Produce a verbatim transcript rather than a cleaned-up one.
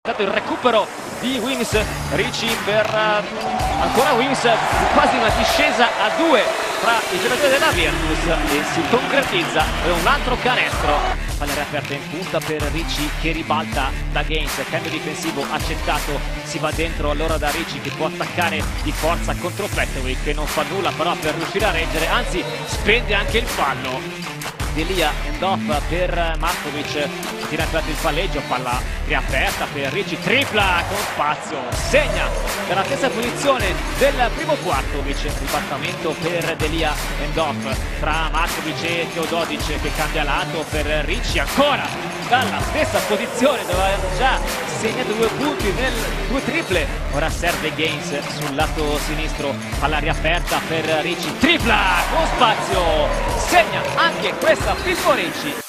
Il recupero di Wims, Ricci per uh, ancora Wims, quasi una discesa a due tra i giocatori della Virtus e si concretizza per un altro canestro. Palla riaperta in punta per Ricci che ribalta da Gaines, cambio difensivo accettato, si va dentro allora da Ricci che può attaccare di forza contro Petrovic che non fa nulla però per riuscire a reggere, anzi spende anche il fallo. Delia end off per Markovic, tira aperto il palleggio, palla riaperta per Ricci, tripla con spazio, segna dalla terza posizione del primo quarto, invece ribaltamento per Delia end off tra Markovic e Teodosic che cambia lato per Ricci, ancora dalla stessa posizione dove aveva già segnato due punti nel due triple, ora serve Gaines sul lato sinistro, palla riaperta per Ricci, tripla con spazio, segna anche questa Filippo Ricci.